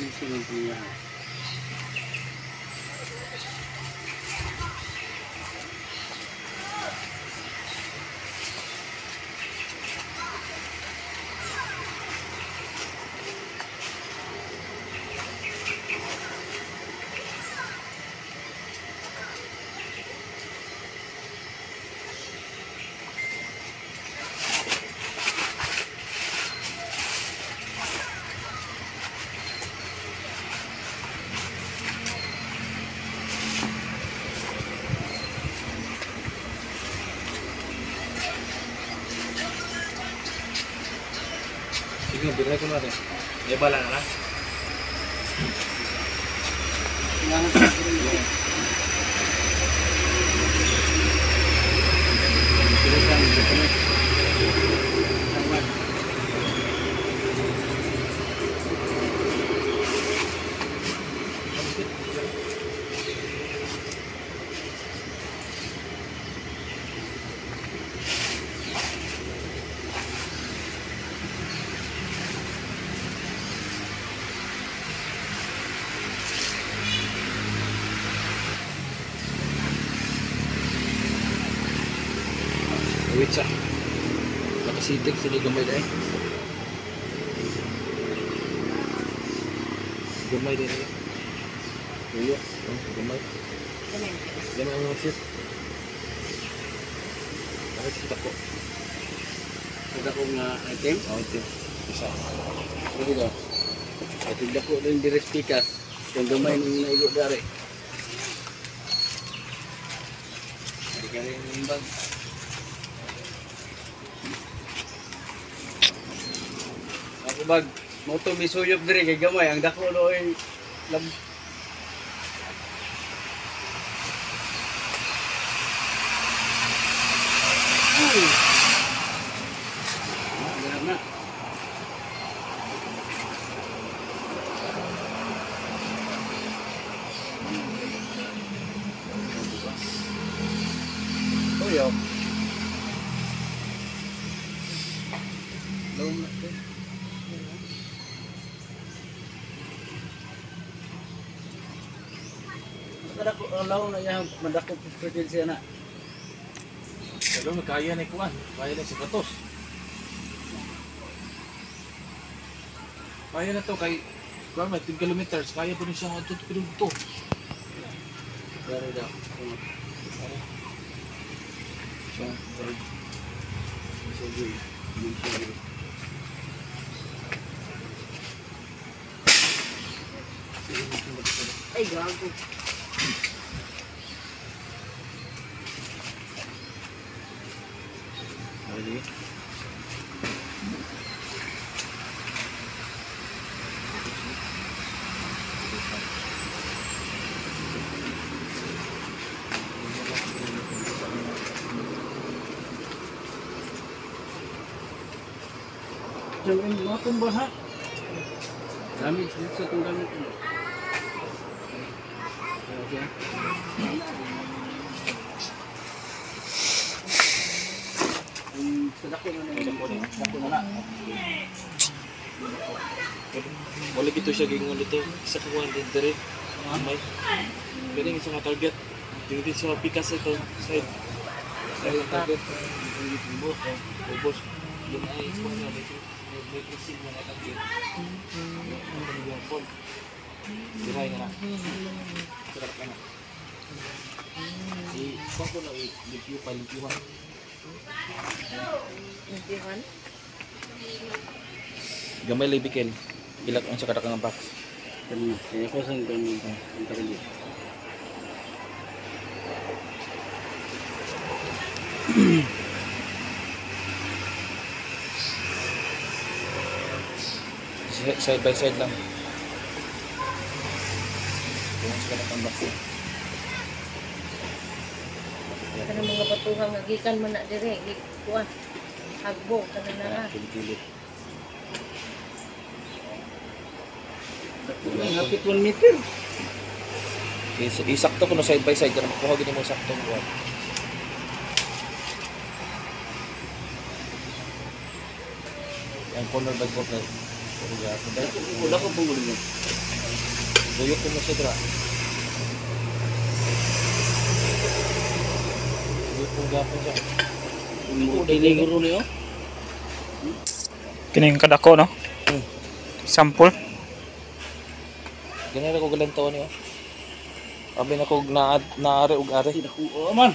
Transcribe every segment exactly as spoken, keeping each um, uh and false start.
sunod niya. Sige, biray ko natin. May bala na lang. Kailangan sa rin. Silasan, dito. Tawad. Wait sa. Nakasitik sila gamay dahil. Gamay dahil. Tuyo. Oh, gamay. Gamay ang mga sit. Bakit sit ako? Sit ako nga item. Oh, item. Isa. Dito. At hindi ko rin direct pikas. Kung gamay nung naigo dari. Hindi ka rin yung bag. Ako bag. Moto misuyop diri kay gamay. Ang dako lo ay lab. Uy! Ah, ganap na. Tuyo. Low na ito. Madako, low na yan. Madako pwede siya na. Pero kaya na ikuan. Kaya na sa katos. Kaya na to kay kuan may ten kilometers. Kaya po niya siyang atut pinugto. Dari daw. So, Sige. Sige. Ay, gago. Ready? Jangan mga tumbaha. Damage dito sa itong gamit mo. Okay. Ang sadako na na. Sadako na na. Wala gito siya gingon dito. Isa ka kuan din dire. Amay. Galing isa ka target. Dito sa pikas ito side. Side ang target. Ubos. Ubos. Yun ay kuan na dito. May pressing mo na target. Yung phone. Diray nga na. Sarap ka na. Si kuan ko na i-review pa lipiwan. Lipiwan? Gamay libikel. Ilak ang sa katakang box. Kanina. Kaya ko saan ganun ka. Ang target. Side by side lang. Yung sa katakang box. Kanang mga batuhang nagikan man na dire, kuan. Hagbo kanang na. Pilit-pilit. Hapit one meter. Is isakto ko no side by side kana makuha gini mo saktong kuan. Ang corner by corner. Wala ko pong ulo. Buyok ko mo siya dra. Buyok ko gapon siya. Kini guro niyo. Kining kadako no. Hmm. Sample. Ganyan ako galantaw niyo. Abi na ko na naari ug ari. Nakuha man.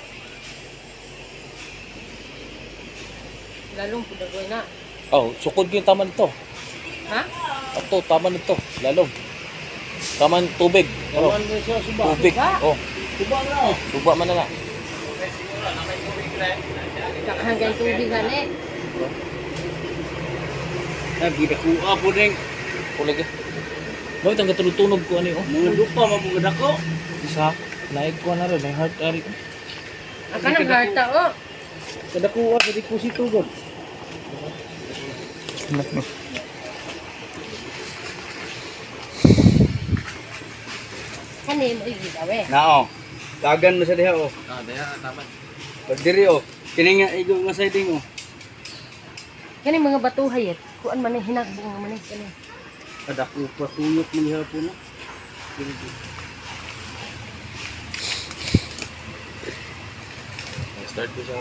Lalong pudagoy na. Oh, sukod gyud taman to. Ha? Ato taman ito, lalong. Taman tubig. Ano? Kawan mo siya suba. Tubig. Oh, Suba na oh. suba man na na. Hanggang tubig gani. Lagi nakuha po ning Kulag. Boy tang katulog-tunog ko ani oh. mga lupa mabugad ako. Isa, naik ko na rin, may heart ari ko. Aka nang harta oh. Kada kuha sa deposito god. Kani mo igawe. Nao. Dagan mo sa diha oh. Ah, daya taman. Pag diri oh. Kini nga igo nga siding oh. Kani mga batuhay et. Kuan man ni hinagbong man ni kani. Kada ko patuyok man diha po na. Start ko siya.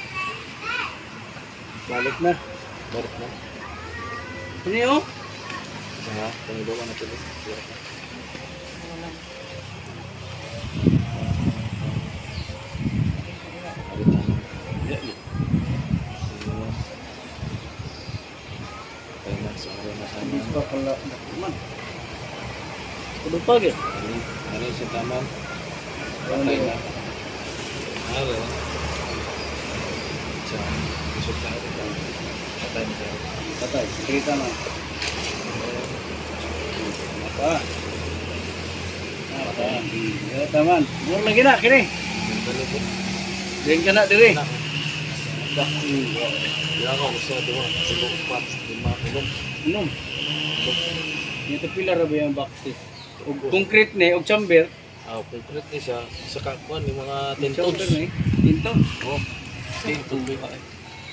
Balik na. Balik na. Kini oh. Sa pangibawa na tuloy. Hindi pa pala nakuman. Kudo pa gyud. Ano sa taman? Ano Patay yun? na. Ano? Sa kusog na ito. Patay na siya. Patay. Kita na. Apa? Apa? Ya taman. Mur lagi na kini. Balik ko. Ding kana diri. Yan ako gusto ito. Siguro pat. Lima tulong. Inom. Ito pila ra ba yung boxes? Og concrete ni og chamber. Ah, concrete ni siya. Sa kakuan ni mga ten Chamber tons. ni. Tinto. Oh. ten tons ba eh.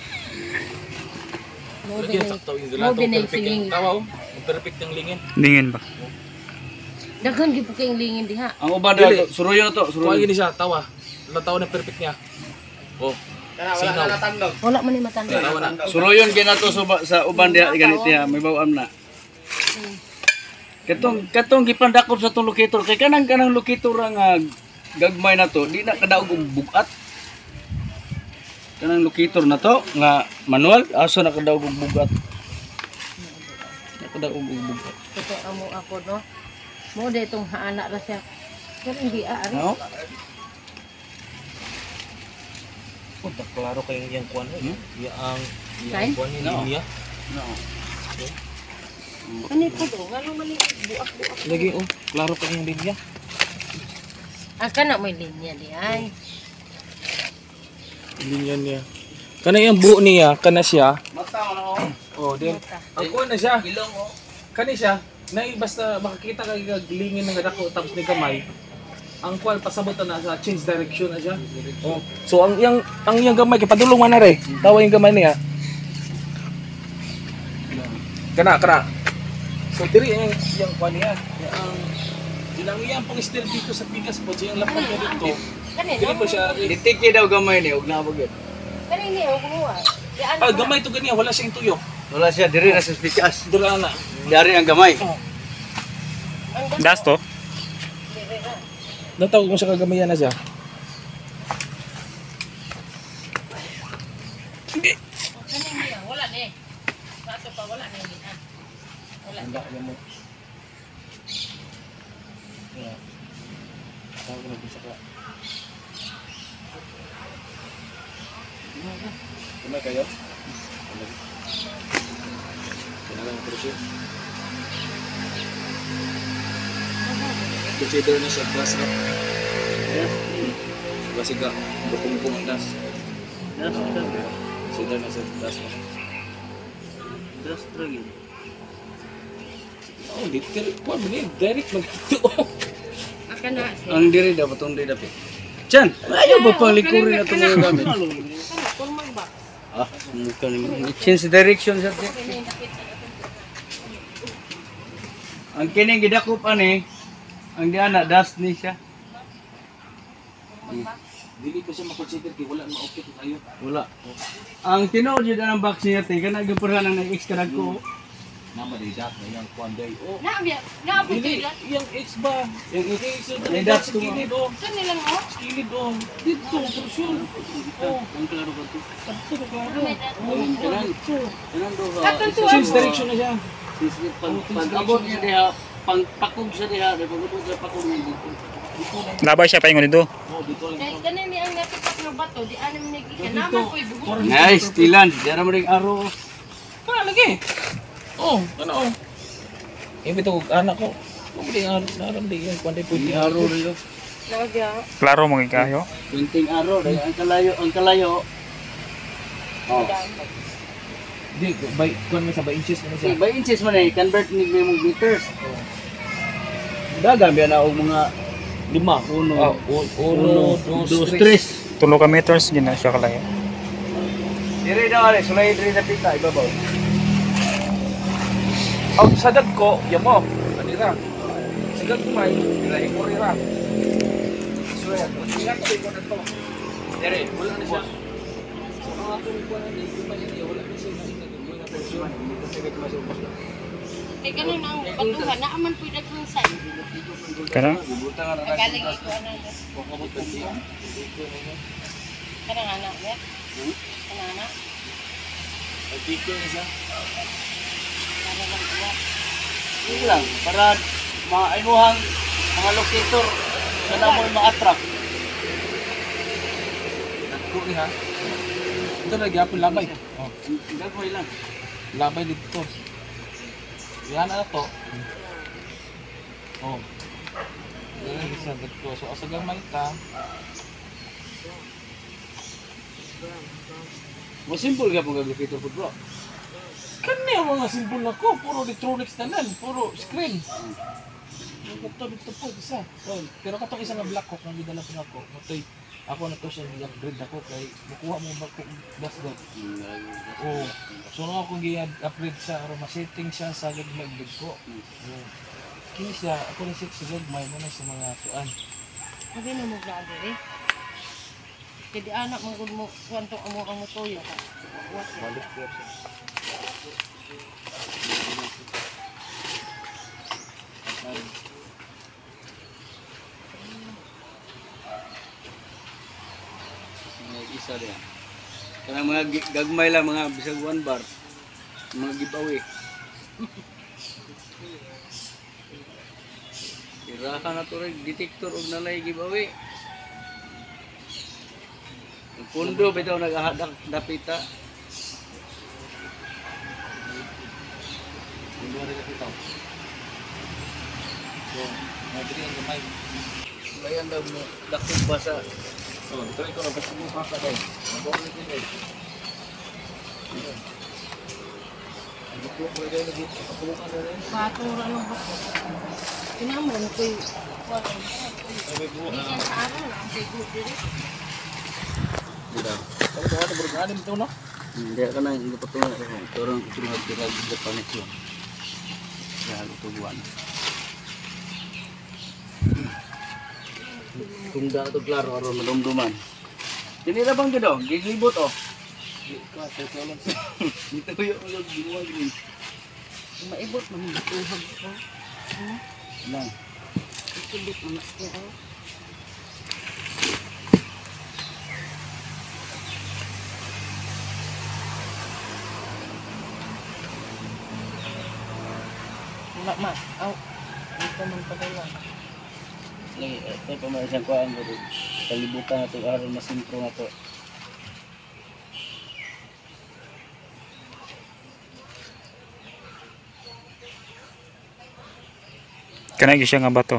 Mo Lagi dinay. ang saktaw yung Mo galato. dinay Perfect singing. yung tawaw. Perfect yung lingin. Dingin ba? Daghan gyud po kayong lingin diha. Ang uban Dili. daw suruyo na to, Kuha suruyo. gini siya, tawa. Lataw na perfect niya. Oh. Sinaw. Wala man ni matanda. Tawa na. Suruyon gina to sa ba- sa uban diha ganit diha, may bawam na. Katong katong gipandakop sa tong locator kay kanang kanang locator nga gagmay na to, di na kadaog og bugat. Kanang locator na to nga manual, aso na kadaog og bugat. Na kadaog og bugat. Ito amo ako no. Mo de tong haana ra siya. Pero hindi aari. No? Oh, tak klaro kayo yung kuan eh. Hmm? Yang Kain? yang kuan ni No. niya. No. Kani po to, ngano man ni buak-buak. Lagi oh, klaro kayo yung linya. Aka na may linya di ay. Linya niya. Kana yung buo niya, kana siya. Mata na oh. Oh, din. Ang kuan na siya. Ilong oh. Kani siya. Nay basta makakita ka gaglingin ng dako tapos ni kamay. Ang kuan pasabot na sa change direction na siya. Oh. So ang yang ang yang gamay kay padulong man na re. Tawa yung gamay niya. Kana kana. So diri yung yang kuan niya. Ang ilang yang pang steel dito sa pikas po yung lapad niya dito. Kani Dili no. po siya. Ditiki daw gamay ni og nabog yun. Kani ni og buwa. Yan. Ah, gamay to ganiya wala siyang tuyo. Wala siya diri na sa pikas. Dira na. Dari ang gamay. Das to. Natawag mo siya kagamayan na siya. Kani niya wala ni. Sato pa wala ni. ah. Wala. Tawag na po siya ka. Kumay kayo? Kailangan ko siya. Consider na siya gas na. Kasi ka, bukong-bukong ang das. Das Consider na siya das na. das lagi. Oh, detail. Kuha mo niya, direct mag-ito. Aka na. Ang diri daw patong diri dapat. Chan, ayaw ba pang likurin na itong mga gamit? Kani kun magba. Ah, mukha ni change direction sa Kani nakita. ang kining gidakop ani Ang di ana dust ni siya. Dili ko siya makonsider kay wala na okay kayo. Wala. Ang tinuod yun ang box niya te kana gyud nang extra ko. Nama di dat na yang kuan day. Oh. Na biya, na po Dili dila. yang X ba? Yang X May dat dots sa ko, gilid oh. Kanilang mo. Gilid oh. Dito for sure. Oh. Ang klaro ba to? Kadto ka. May dat. Oh, kanan. Kanan do. Katong tuwa Change mo. direction na siya. Pag pag abot niya diha, pang pakog siya diha, pag sa pakog niya dito. Labay siya paingon dito. Oh, dito lang. Kay kanang mi ang natipak nga bato, di ana mi nagikan. Naman ko'y buhok. Nice, tilan. Dara mo ring aro. Pa lagi. Oh, ano oh. Ibi to anak ko. Kung di nga naram di yung kuan day Di pwede aro rin. Na biya. Klaro mo kayo. Kunting aro, dahil ang kalayo, ang kalayo. Oh. Di by kuan mo sa by inches na siya. By inches man eh, convert ni mo meters. Dagan biya na og mga lima, uno, Oh, un- uno, dos, dos, tres. tres. Tulo ka meters din na siya kalayo. Dire daw ari, sulay dire na pita ibabaw. Oh, sa dagko, yamo. Kanira. Sa dagko may dili ko rira. Swear, ingat ko na to. Dire, Wala na siya. So, ang atong kuan ni iba niya wala na siya nakita ko na version. Dito sa gitna sa post. Kay kanang ang batuhan na aman pwede kung sa. Kana? butang ana. Galing iko ana. Kokobot pa siya. Kanang anak niya. Kanang anak. Pagkiko na siya. Kanang lang tuwa. Yun lang, para mainuhang mga locator sana mo ma-attract. Dagko ni ha. Ito na gyapon labay. Oh, Gagawin lang. labay dito. Yan na to. Oh. Yan isa dagko. So asa gamay ka. Mo simple ka pag locator food bro. Kani ang mga simbol na ko, puro electronics na nan, puro screen. Ito, dito po, isa. Oh, pero katong isa nga black hawk nang gidala ko ako. Matoy, ako na to siya i-upgrade ako kay makuha mo ba kung dasgat. Oh, so nung akong i-upgrade siya, aron ma-setting siya sa gagmay big ko. Oh. Kini siya, ako na set sa gagmay mo na sa mga tuan. Hindi na mo gado eh. Jadi anak mo mo kuanto amo ang motoyo ka. Balik ko siya. May isa din. Kanang mga gi- gagmay lang mga bisag one bar. Mga giveaway. Iraha na to rin detector og nalay giveaway. Ang pundo bitaw nagahadak dapita. Hindi na rin nakita. So, nabili ang gamay. Bayan daw mo dakog ba sa So, try ko na basta mo kaka kayo. Mag-order din eh. Ang buklok mo rin lagi. Kapulukan na rin. Patura lang ba ko. Kinamon ko'y kuan. Sabi po, Di siya sa araw lang kay good diri. Sabi ko, ito burganim ito, no? hindi ka nang ipatungan ko. Turang turang turang Japan ito. Ya, ito buwan. Kung da ito klaro aron madumduman. Dinira bang gado? Giglibot oh. Di ka, sa ito lang. Dito yung ulo ginuwag ni. Maibot man batuhan ko. Lang. Ikibot man ko. Wala ma. Aw. Ito man padala. Lagi ito pa may isang kuan ko. Kalibutan na ito aron masimpro na to. Kana gyud siya nga bato.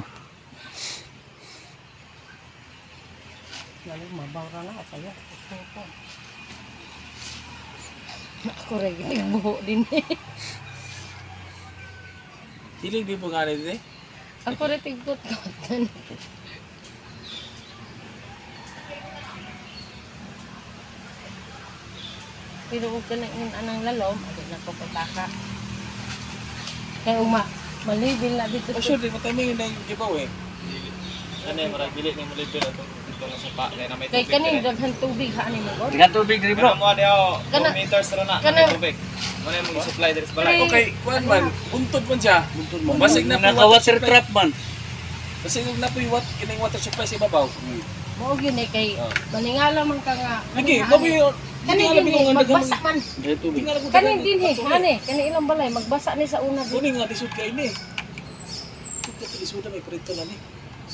Lalo mabawra na saya. Opo. Ako rin yung buho din eh. Hilig di po nga rin eh. Ako rin tigkot ko. Pero kung kanain anang lalom, adi na ko pataka. Kaya uma, malibil na dito. Oh, sure, di mo tayo yung giveaway. Ano yung marag bili ni mo libre na to. Dito na sa pa. Kaya na may Kay tubig. kaning dire. daghan tubig ha ni mo god. Dengan tubig diri bro. Bro, mo diyo Kana- two meters ra na. kana- May tubig. Mo na yung supply dire sa balay. Kani- Okay, kuan man. Buntod man siya. Buntod mo. Basig na po Naka water water supply. trap man. Kasi yung na po yung wat, kining water supply sa ibabaw. Mao gyud eh kay Oh. maningala man ka nga. Lagi, ano, mo yung Kani Hindi nga din labi eh, kung ang magbasa man. Diri tubig. Kani din eh, hani, kani ilang balay magbasa ni sa una din. Kuning nga disud kay ni. Ito disud may prito na ni.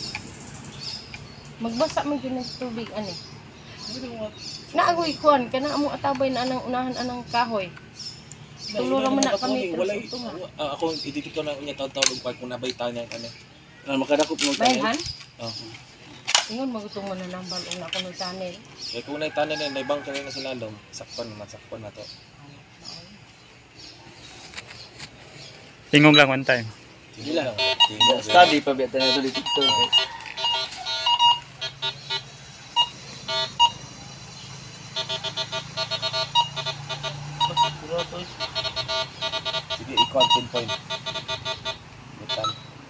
Magbasa man gyud ng tubig ani. Hindi ko Naagoy kuan kana amo atabay na anang unahan anang kahoy. Tulo ra man na kami wala tres uto nga. ah, ako ididiko na unya taw-taw og pag kung nabay tanan ano. Ah, makadakop mo Bayhan, Oh. ingon magutong man na nambal una ko ng tunnel. Kaya kung nay tanan na naibang kanina sa lalom, sakpan man sakpan na to. Tingog lang one time. Sige lang. Tingnan. Study pa biya tayo dito dito. Sige, i-count pinpoint. Butan.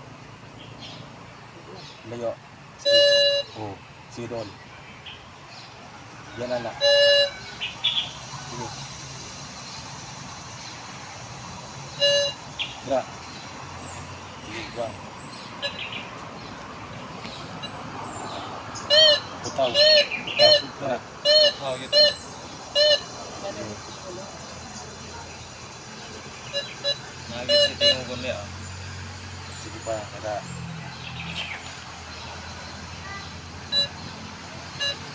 Layo. Sige. Oh, sige doon. Yan na na. Sige. Dra. Sige, dra. Butaw. Butaw. Dra. Butaw gitu. Nagit si tingin ko niya. Sige pa, kada.